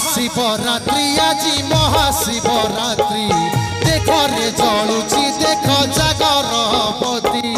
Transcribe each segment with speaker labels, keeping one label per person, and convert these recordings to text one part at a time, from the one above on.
Speaker 1: महाशिवरात्रि आज महाशिवरात्रि देख रे जलुची देख जागरपति।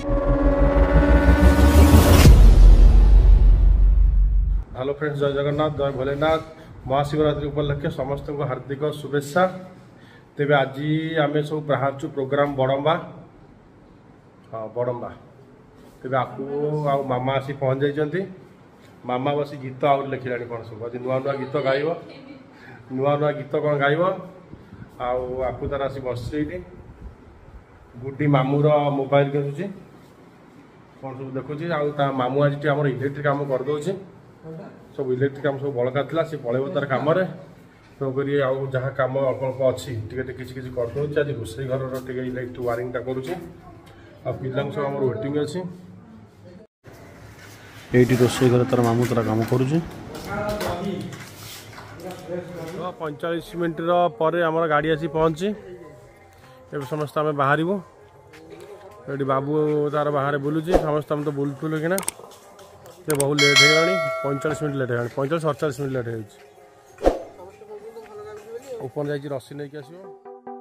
Speaker 2: हेलो फ्रेंड्स, जय जगन्नाथ, जय भोलेनाथ। महाशिवरात्रि उपलक्षे समस्त को हार्दिक शुभेच्छा। तेरे आज आम सब बाहर प्रोग्राम बड़म्बा। हाँ बड़म्बा तेरे आपको आ मामा आसी पहुँच जाइए। मामा बस गीत आउट लिखिला कौन सब आज नुआ नुआ गीत गाइब। नुआ नुआ गीत कौन गाइब आपको तार आसी बस गुड्डी मामूर मोबाइल केचुची कौन सब देखुची मामू आज आम इलेक्ट्रिक काम करदे सब इलेक्ट्रिक काम सब बड़का था सी पलैब तार कम तेणुक जहाँ कम अल्प अल्प अच्छी किसी करदे। आज रोसे घर इलेक्ट्रिक वायरिंगटा करुँचे आ पिला सब आम वेटिंग अच्छी ये रोसे घर तार मामू तार कम करुचे। 45 मिनट पर आम गाड़ी आसी पहुँची ए समस्त आम बाहर ये बाबू तार बाहर बुलूची समस्त आम तो बुलूलु कि ये बहुत लेट हो 45 मिनट लेट हो 45-48 मिनट लेट हो ऊपर जाइए रसी नहीं आसो।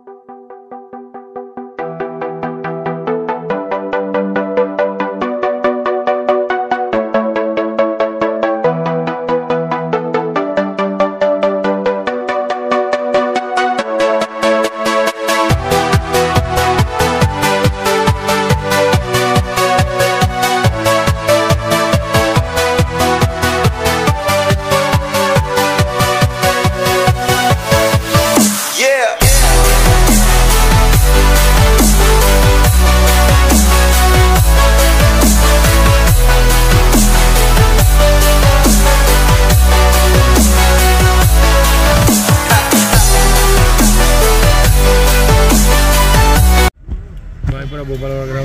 Speaker 2: बोबाल वगैरह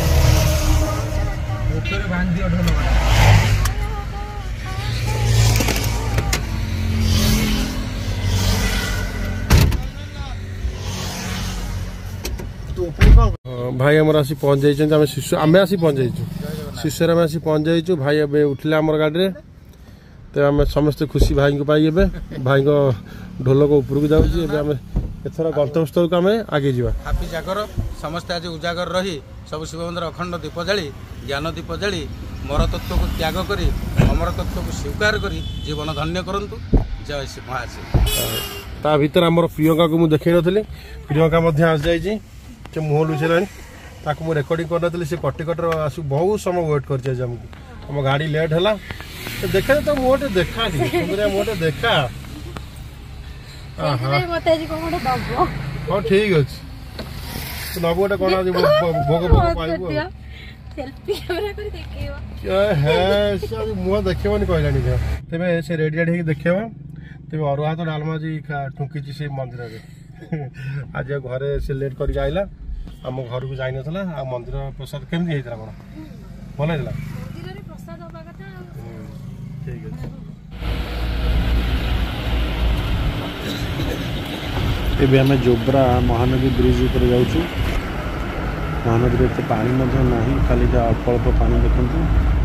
Speaker 2: भाई आम आसी पहुँच जाइए शिशु आम आसी पहुँच जाइए शिशुर आम आसी पहुँच जाइए। भाई ए उठिले आम गाड़ी तो आम समस्ते खुशी भाई को पाई भाई को ढोलक ऊपर को जाऊँ एथर गंतव्यस्थल को आम आगे जावा।
Speaker 3: हापी जागर समस्ते आज उजागर रही सब शिव मंदिर अखंड दीप जाली ज्ञान दीप जाली मरतत्व को त्याग करी अमरतत्व को स्वीकार करी जीवन धन्य करंतु। जय श्री महाशिव।
Speaker 2: ता भीतर आमर प्रियंका को मुझे देखी नी प्रियंका आस जाइए से मुह लुचेला ताकू मुझे रेकर्डिंग करनी से कटिकटर आस बहुत समय वेट कर गाड़ी लेट है देखे तो मुझे देखा मुझे देखा हाँ ठीक अच्छे नबू गोटे कौन आज भोग भोग पाइबू मुह देखनी कहलानी तेरे से रेडी रेडी देखा तेज अरुआ तो डालमा जी ठुंकी से मंदिर में आज घरे से लेट कर आइला आम घर को जाई नथला आ मंदिर प्रसाद केमती होइतला कोन भल होइतला मंदिर रे प्रसाद होबा कथा ठीक अछि। एबे हमें जोब्रा महानदी ब्रिज ऊपर जाउछु। महानदी रे पानी मध्य नाही खाली अल्प अल्प पानी देखंतु।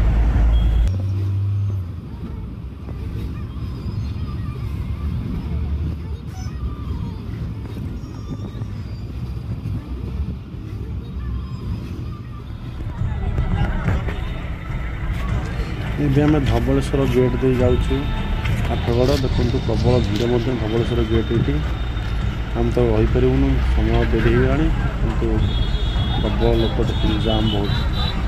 Speaker 2: ये आम धबलेश्वर गेट दे जाऊँ आठगड़ देखो प्रबल भीड़ धबलेश्वर गेट ये आम तो रहीपरूँ समय डेरी होगा किंतु प्रबल लोक देखिए जाम बहुत।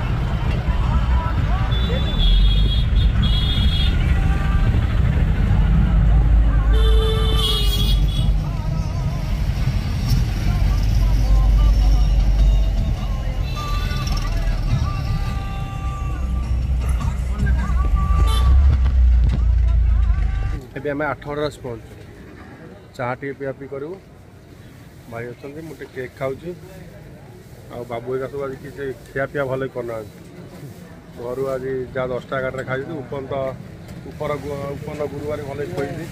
Speaker 2: ए आम 8 आस पहुँचु चाह टे पिया पी करूँ भाई अच्छा मुझे केक खाऊँ आ बाबू एक सब आज किसी खिया पिया भल करना घर आज जहाँ 10टा 11टा खाई उपन तो उपन गुरुवार भल खोई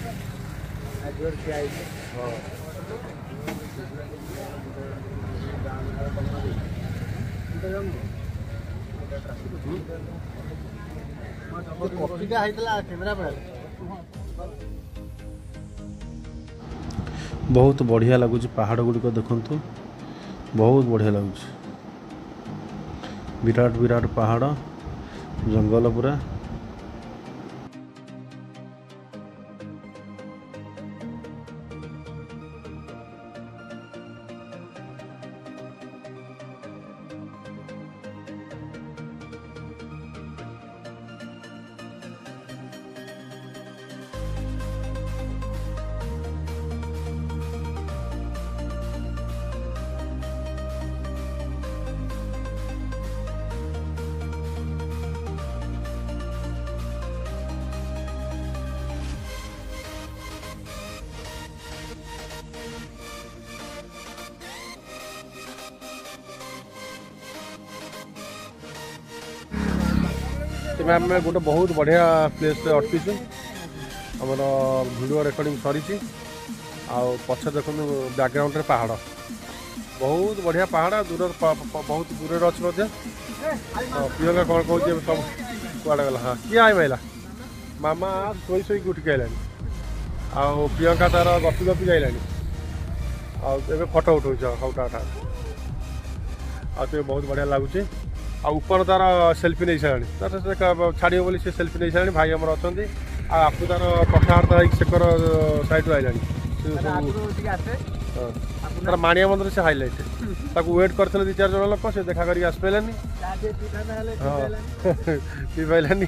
Speaker 3: कॉफी का कैमरा पर
Speaker 2: बहुत बढ़िया लगुच पहाड़ गुड़िक देखु बहुत बढ़िया लगुच विराट विराट पहाड़ जंगल पूरा तेज आम गोटे बहुत बढ़िया प्लेस अटकीचु आमर वीडियो रिकॉर्डिंग सरी पछ देखो बैकग्राउंड पहाड़ बहुत बढ़िया पहाड़ दूर बहुत दूर अच्छे प्रियंका कौन कौन सब कड़े गला हाँ किए आई माइला मामा शोई शोक उठिक आइलानी आउ प्रियंका तार गपी गपी जाइलानी आउ फोटो उठाऊ सबटा आते बहुत बढ़िया लगुच ऊपर तार सेल्फी नहीं सारा छाड़ बोली से सेल्फी नहीं सारे भाई आमर अच्छा आपको तार कथबार्ता सेकर सैड आइला तार माणिया मंदिर से हाइलाइट ताको वेट करते 2-4 जन लोक से देखा करी आस पाइलानी पी पाइलानी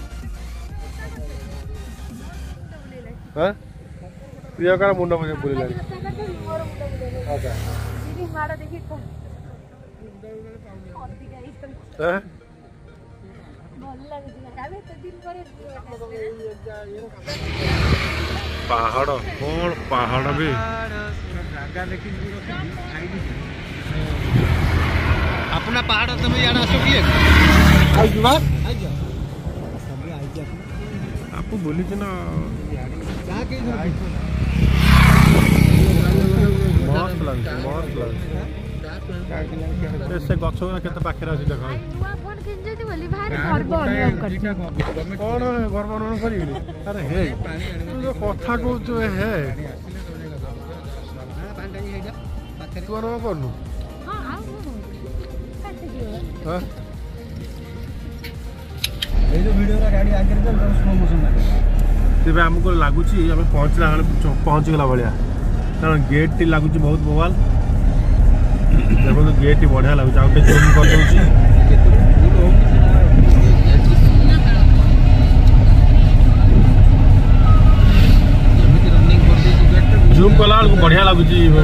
Speaker 2: हाँ प्रियंका मुंड बुलानी पहाड़ कौन पहाड़ भी
Speaker 1: अपना पहाड़ तुम यार आसो किए
Speaker 2: आपको बोली ना मस्त लगे से गछ केते पाखे अच्छी देख कौन गर्व अनुभव करी अरे हे कथा कहु हे तू अनुभव करनु तेज आमको लगुच आम पहुँचला पहुँचीगला भाया कारण गेट टी लगुच बहुत बोवाल देखो गेट बढ़िया लगुच आउटे जूम कर जूम कला बढ़िया लगुच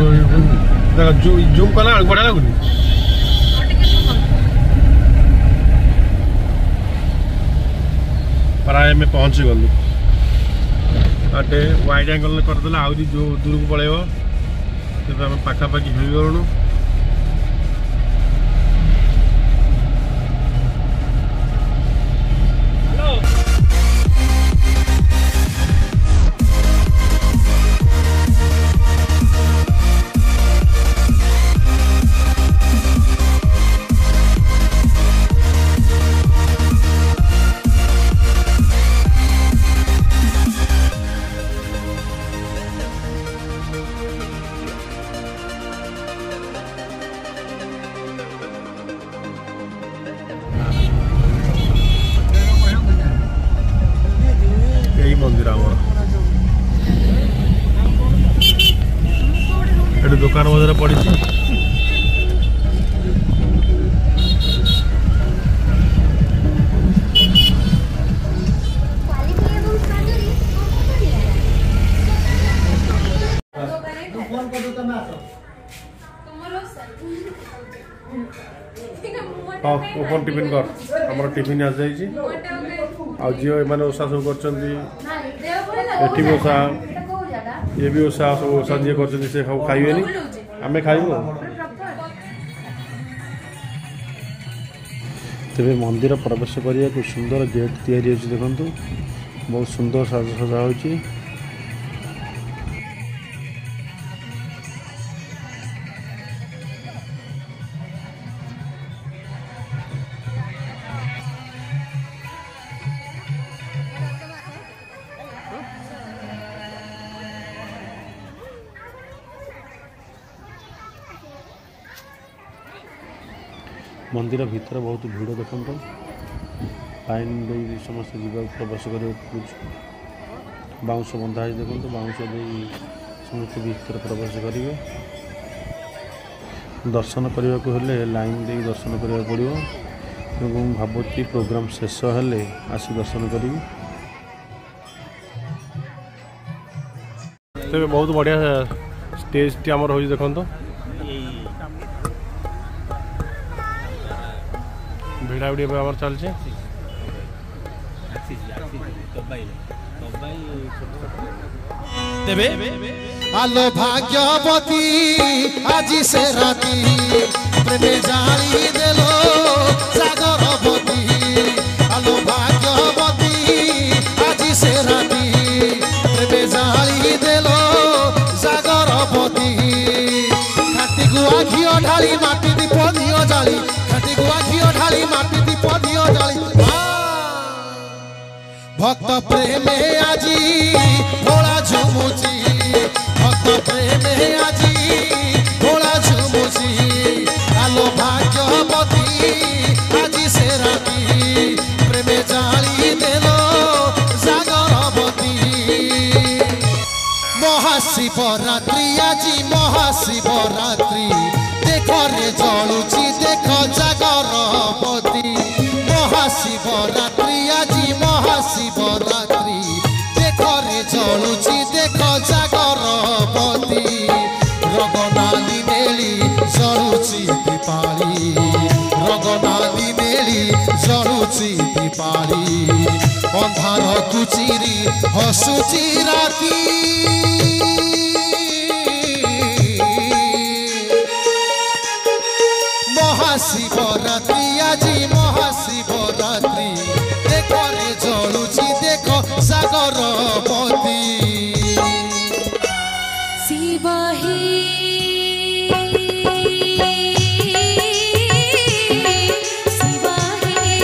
Speaker 2: जूम कला बढ़िया लगुनि प्राय में पहुँची गलु आटे वाइड एंगल करदे आहरी जो दूर को पलैब तेज आम पाखापाखि हो गलुणु मंदिर ये दुकान बजार पड़ी ओपन टिफिन कर आम टिफिन आ जाइए झील मैंने ओषा सब कर ओषा ये भी ओषा सब ओषा जी कर खाइबे आम खाइबू तेरे मंदिर प्रवेश करने को सुंदर गेट तैयारी देखु बहुत सुंदर साजसजा हो मंदिर भितर बहुत भिड़ देखो लाइन दे समस्त जीवा प्रवेश कर बाउंश बंधा है देखो बाउंश दे समस्त भीतर प्रवेश करेंगे दर्शन करने को हेले लाइन दे दर्शन करा पड़ो तेणु भावुची प्रोग्राम शेष हेले आसी दर्शन करी तेरे बहुत बढ़िया स्टेज टी आमर हो देखो भिड़ा भिड़ी आमर चलছে
Speaker 4: आलो भाग्यवती आज से राती प्रेमे जाली देलो सागरवती आलो भाग्यवती आज से राती प्रेमे जाली देलो सागरवती खाटी गुआ घियो ढाली माटी दीप दियो जाली खाटी गुआ घियो ढाली माटी दीप दियो जाली भक्त प्रेमे आजी भोला झुमुची भक्त प्रेमे आजी भोला झुमुची आलो भाग्यवती आजी से राती प्रेमे जाली देलो जागरवती महाशिवरात्रि आजी महाशिवरात्रि देखो रे जलुची देखो जागरवती महाशिवरात्रि आजी महाशिवरात्रि देखो रे जलुची देखो जागरवती रगनाली मेली जलुची दीपाली रगनाली मेली जलुची दीपाली अंधार कुचिरी हसुची राती महाशिवरात्रि आजी महाशिवरात्रि देखो रे जलुची देखो सागरवती
Speaker 5: शिवा हे शिवा हे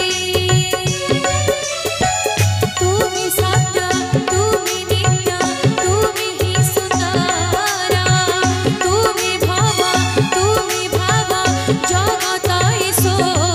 Speaker 5: तुम्ही सत्य तुम्ही नित्य तुम्ही ही सुंदरा तुम्ही भावा जगत ईश्वर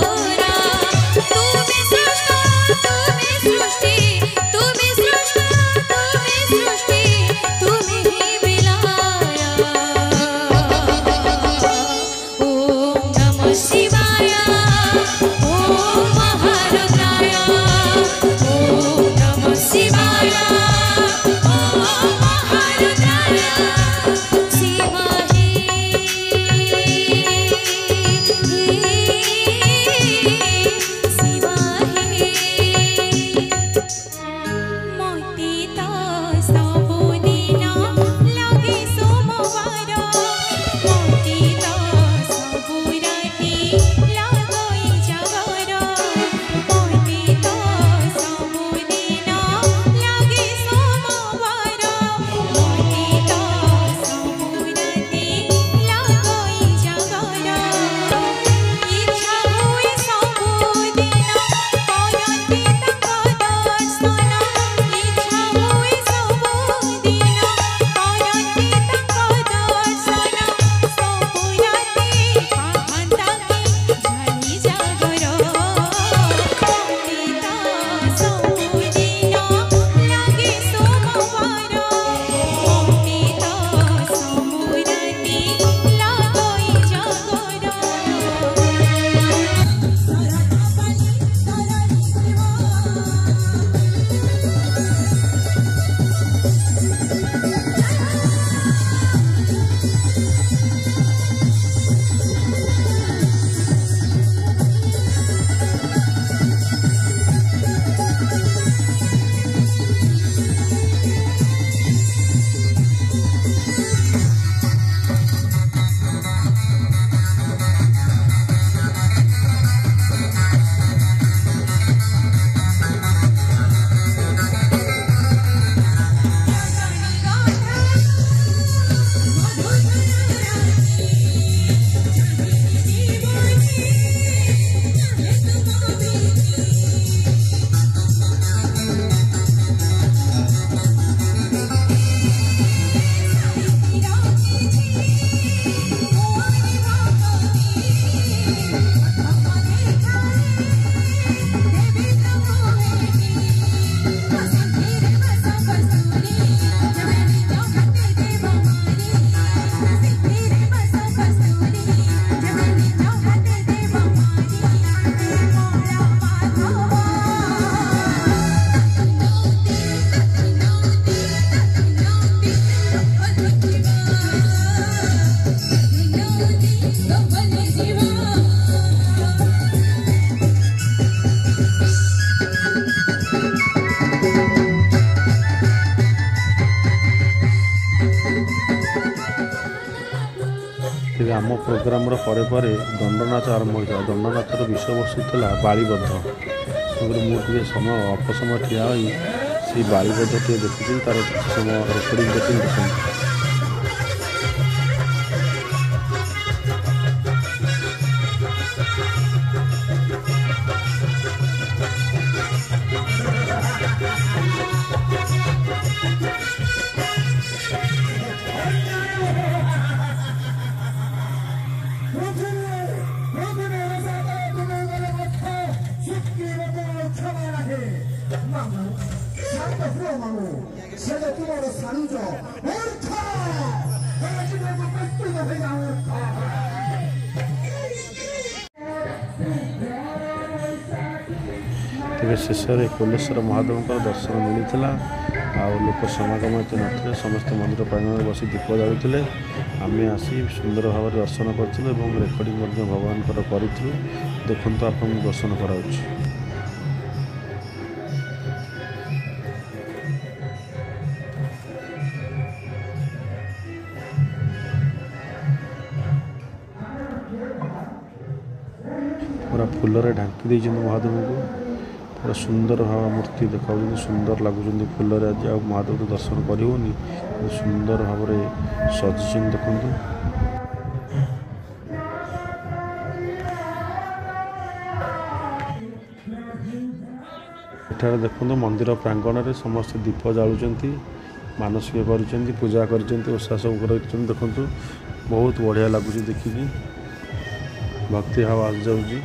Speaker 2: ତେବେ ଆମ ପ୍ରୋଗ୍ରାମର ପରେ ପରେ ଦଣ୍ଡନାଚ ଆରମ୍ଭ ହୋଇଥିଲା। ଦଣ୍ଡନାଚର ବିଷୟବସ୍ତୁ ଥିଲା ବାଳିବଦ୍ଧ। ତେଣୁକରି ମୁଁ ଟିକେ ସମୟ ଅଳ୍ପ ସମୟ ଠିଆ ହୋଇ ସେଇ ବାଳିବଦ୍ଧ ଟିକେ ଦେଖୁଥିଲି, ତା'ର କିଛି ସମୟ ରେକର୍ଡ଼ିଂ କରିଥିଲି। ଦେଖନ୍ତୁ ତେବେ ଶେଷରେ କୋଲେଶ୍ୱର ମହାଦେବଙ୍କର ଦର୍ଶନ ମିଳିଥିଲା। ଆଉ ଲୋକ ସମାଗମ ଏତେ ନଥିଲେ, ସମସ୍ତେ ମନ୍ଦିର ପ୍ରାଙ୍ଗଣରେ ବସି ଦୀପ ଜାଳୁଥିଲେ। ଆମେ ଆସି ସୁନ୍ଦର ଭାବରେ ଦର୍ଶନ କରିଥିଲୁ ଏବଂ ରେକର୍ଡ଼ିଂ ମଧ୍ୟ ଭଗବାନଙ୍କର କରିଥିଲୁ। ଦେଖନ୍ତୁ ଆପଣଙ୍କୁ ଦର୍ଶନ କରାଉଛି। पूरा फूलरे ढांकी देइछन महादेव को पूरा सुंदर भाव मूर्ति देखा सुंदर लगुच फूलरे आज आ महादेव को दर्शन करनी सुंदर भाव सजिशन देखु। एठारे देखो मंदिर प्रांगण में समस्त दीप जालुंट मानसिक कर पूजा कर ओषा सब कर देखु बहुत बढ़िया लगुच देखिकी भक्ति भाव आ जाऊँगी।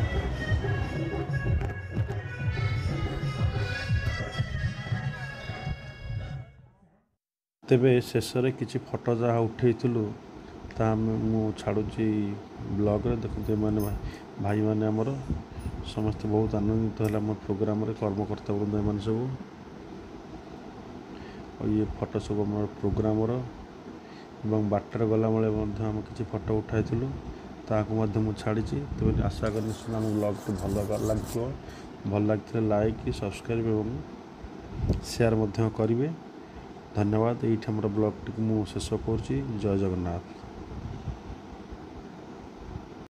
Speaker 2: तेबे शेष में किसी फोटो जहाँ उठेलु मु छाड़ुची ब्लॉग रे देखते मैंने भाई मैंने आमर समस्त बहुत आनंदित है मोर प्रोग्राम रे कर्मकर्ता वृंद एम सब और ये फोटो सब आम प्रोग्राम बाटर गला आम किसी फोटो उठाई ताकू छाड़ी। तेज आशा कर ब्लॉग टी भल लगे लाइक सब्सक्राइब और शेयर करेंगे। धन्यवाद। ये ब्लॉग टी शेष कर। जय जगन्नाथ।